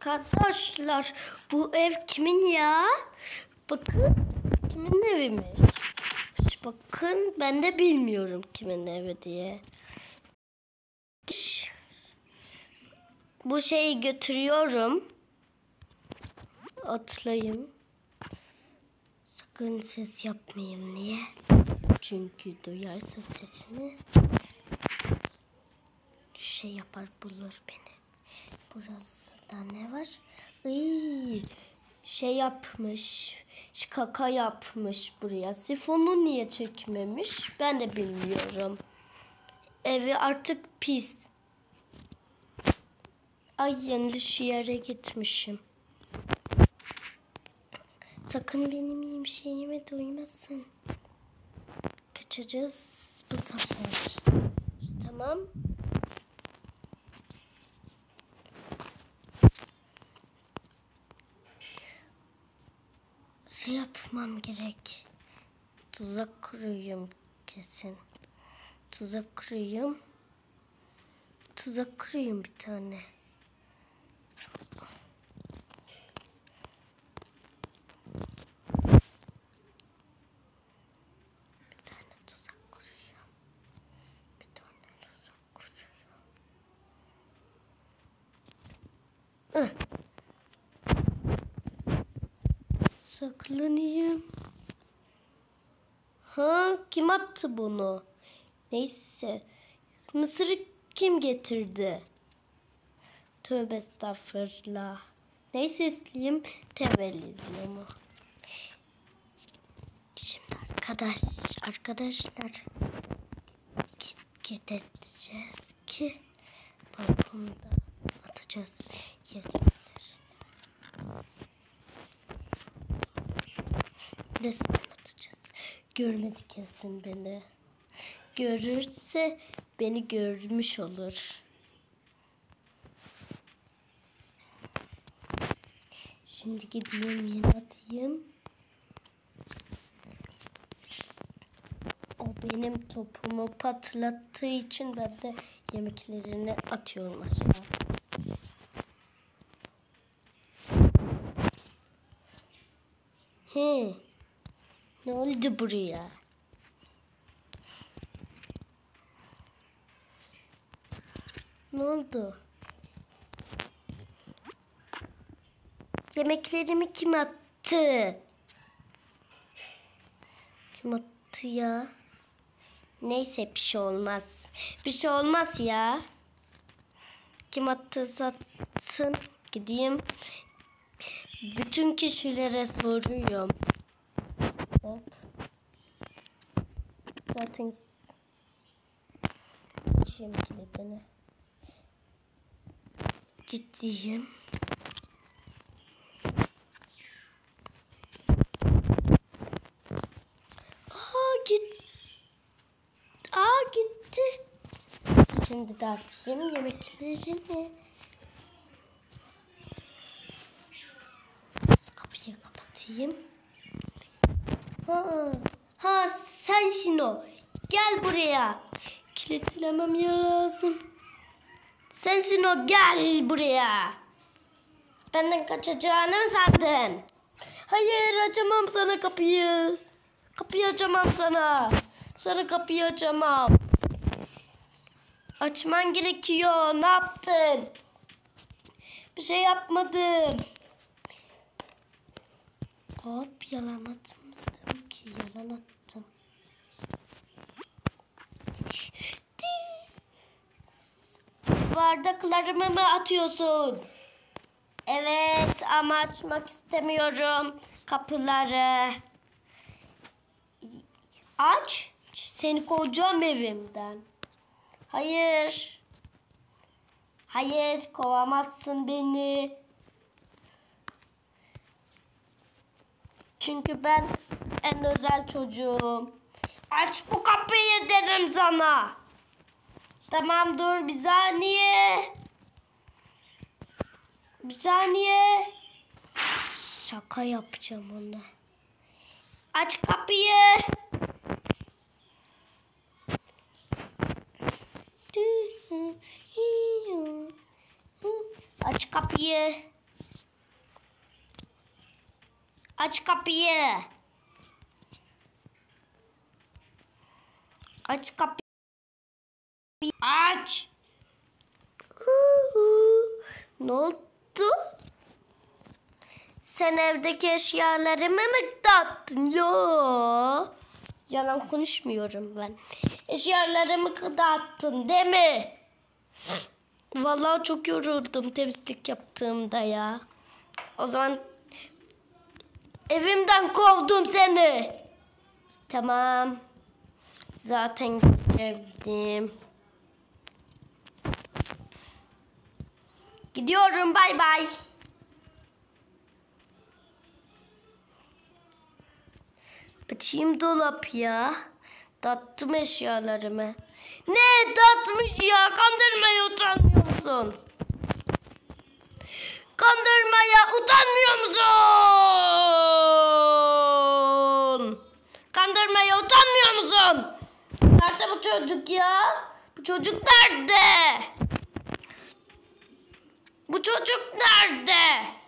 Arkadaşlar bu ev kimin ya? Bakın kimin evi mi? Bakın ben de bilmiyorum kimin evi diye. Bu şeyi götürüyorum. Atlayayım. Sakın ses yapmayayım. Niye? Çünkü duyarsa sesimi şey yapar, bulur beni. Burasında ne var? Şey yapmış. Kaka yapmış buraya. Sifonu niye çekmemiş? Ben de bilmiyorum. Evi artık pis. Ay, yanlış yere gitmişim. Sakın benim şeyime duymasın. Kaçacağız bu sefer. Tamam. Şey yapmam gerek. Tuzak kuruyorum kesin. Tuzak kuruyorum. Tuzak kuruyorum bir tane. Saklanayım. Ha, kim attı bunu? Neyse. Mısırı kim getirdi? Tövbe estağfurullah. Neyse isteyeyim. Televizyonu. Şimdi arkadaşlar gideceğiz ki balkonda atacağız yerler. Nasıl atacağız? Görmedi kesin beni. Görürse beni görmüş olur. Şimdi gideyim yine atayım. O benim topumu patlattığı için ben de yemeklerini atıyorum aşağı. Ne oldu buraya? Ne oldu? Yemeklerimi kim attı? Kim attı ya? Neyse bir şey olmaz. Bir şey olmaz ya. Kim attıysa atsın. Gideyim. Bütün kişilere soruyorum. Hop. Zaten açayım kilidini. Gideyim. Gitti. Şimdi de atayım yemeklerini. Kapıyı kapatayım. Ha sensin o. Gel buraya. Kilitlemem lazım. Sensin o, gel buraya. Benden kaçacağını mı sandın? Hayır, açamam sana kapıyı. Kapıyı açamam sana. Sana kapıyı açamam. Açman gerekiyor. Ne yaptın? Bir şey yapmadım. Hop, yalan atmadım ki. Yalan attım. Bardaklarımı mı atıyorsun? Evet, ama açmak istemiyorum kapıları. Aç. Seni kovacağım evimden. Hayır. Hayır, kovamazsın beni. Çünkü ben en özel çocuğum. Aç bu kapıyı dedim sana. Tamam, dur bir saniye. Bir saniye. Şaka yapacağım ona. Aç kapıyı. Aç kapıyı. Aç kapıyı. Aç kapıyı. Aç. Ne oldu? Sen evdeki eşyalarımı mı dağıttın? Yo. Yalan konuşmuyorum ben. Eşyalarımı dağıttın değil mi? Vallahi çok yoruldum temizlik yaptığımda ya. O zaman evimden kovdum seni. Tamam. Zaten gidecektim. Gidiyorum, bay bay. Açayım dolap ya. Dağıttım eşyalarımı. Ne dağıtmış ya? Kandırmaya utanmıyor musun? Kandırmaya utanmıyor musun? Kandırmaya utanmıyor musun? Nerede bu çocuk ya? Bu çocuk nerede? Bu çocuk nerede?